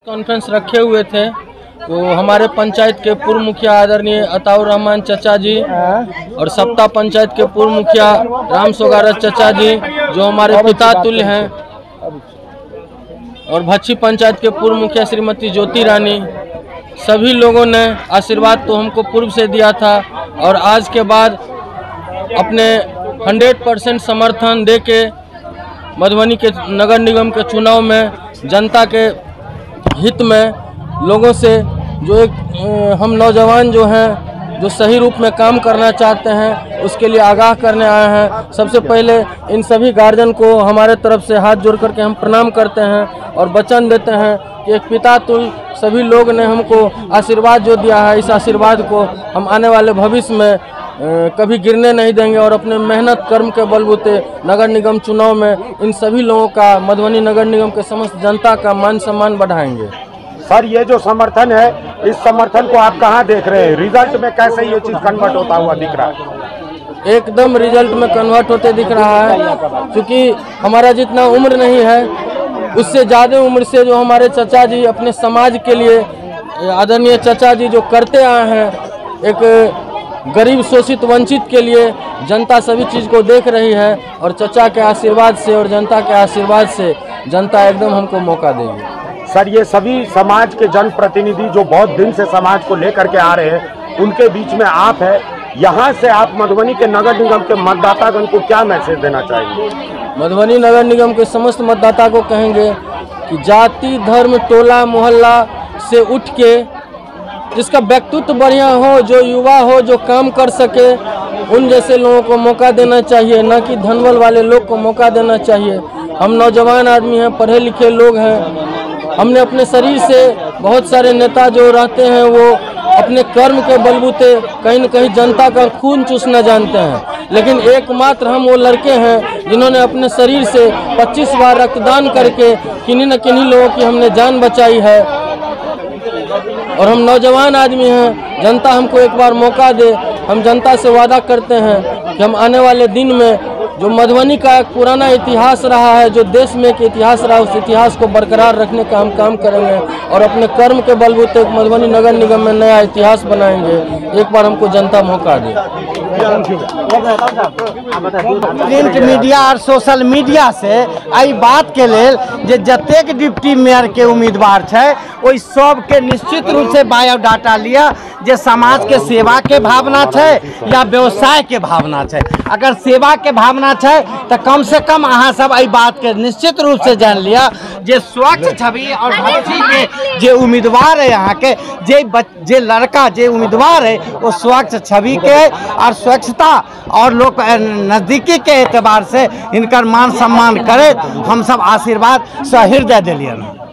Conference रखे हुए थे, वो हमारे पंचायत के पूर्व मुखिया आदरणीय अताउर रहमान चचा जी और सप्ता पंचायत के पूर्व मुखिया राम सोगारत चचा जी जो हमारे पिता तुल्य हैं, और भच्छी पंचायत के पूर्व मुखिया श्रीमती ज्योति रानी, सभी लोगों ने आशीर्वाद तो हमको पूर्व से दिया था और आज के बाद अपने 100% समर्थन दे के मधुबनी के नगर निगम के चुनाव में जनता के हित में लोगों से जो एक हम नौजवान जो हैं जो सही रूप में काम करना चाहते हैं उसके लिए आगाह करने आए हैं। सबसे पहले इन सभी गार्जियन को हमारे तरफ से हाथ जोड़ करके हम प्रणाम करते हैं और वचन देते हैं कि एक पिता तुल्य सभी लोग ने हमको आशीर्वाद जो दिया है, इस आशीर्वाद को हम आने वाले भविष्य में कभी गिरने नहीं देंगे और अपने मेहनत कर्म के बलबूते नगर निगम चुनाव में इन सभी लोगों का, मधुबनी नगर निगम के समस्त जनता का मान सम्मान बढ़ाएंगे। सर, ये जो समर्थन है, इस समर्थन को आप कहाँ देख रहे हैं? रिजल्ट में कैसे ये चीज कन्वर्ट होता हुआ दिख रहा है? एकदम रिजल्ट में कन्वर्ट होते दिख रहा है, क्योंकि हमारा जितना उम्र नहीं है उससे ज़्यादा उम्र से जो हमारे चचा जी अपने समाज के लिए, आदरणीय चचा जी जो करते आए हैं, एक गरीब शोषित वंचित के लिए जनता सभी चीज़ को देख रही है और चचा के आशीर्वाद से और जनता के आशीर्वाद से जनता एकदम हमको मौका देगी। सर, ये सभी समाज के जनप्रतिनिधि जो बहुत दिन से समाज को लेकर के आ रहे हैं, उनके बीच में आप है, यहाँ से आप मधुबनी के नगर निगम के मतदातागण को क्या मैसेज देना चाहेंगे? मधुबनी नगर निगम के समस्त मतदाता को कहेंगे कि जाति धर्म टोला मोहल्ला से उठ के जिसका व्यक्तित्व बढ़िया हो, जो युवा हो, जो काम कर सके, उन जैसे लोगों को मौका देना चाहिए, न कि धनबल वाले लोग को मौका देना चाहिए। हम नौजवान आदमी हैं, पढ़े लिखे लोग हैं, हमने अपने शरीर से, बहुत सारे नेता जो रहते हैं वो अपने कर्म के बलबूते कहीं न कहीं जनता का खून चूसना जानते हैं, लेकिन एकमात्र हम वो लड़के हैं जिन्होंने अपने शरीर से 25 बार रक्तदान करके किन्हीं न किन्हीं लोगों की हमने जान बचाई है। और हम नौजवान आदमी हैं, जनता हमको एक बार मौका दे। हम जनता से वादा करते हैं कि हम आने वाले दिन में जो मधुबनी का एक पुराना इतिहास रहा है, जो देश में एक इतिहास रहा, उस इतिहास को बरकरार रखने का हम काम करेंगे और अपने कर्म के बलबूते मधुबनी नगर निगम में नया इतिहास बनाएंगे। एक बार हमको जनता मौका दे। प्रिंट मीडिया और सोशल मीडिया से एहि बात के लेल जे जतेक डिप्टी मेयर के उम्मीदवार है ओहि सब के निश्चित रूप से बायोडाटा लिया जे समाज के सेवा के भावना है या व्यवसाय के भावना है। अगर सेवा के भावना है तो कम से कम अहाँ सब एहि बात के निश्चित रूप से जान लिया जे स्वच्छ छवि और भक्ति के जे उम्मीदवार है, यहाँ के जे लड़का जे उम्मीदवार है वो स्वच्छ छवि के और स्वच्छता और लोग नजदीकी के एतबार से इनकर मान सम्मान करे। हम सब आशीर्वाद सहृदय दिलियन।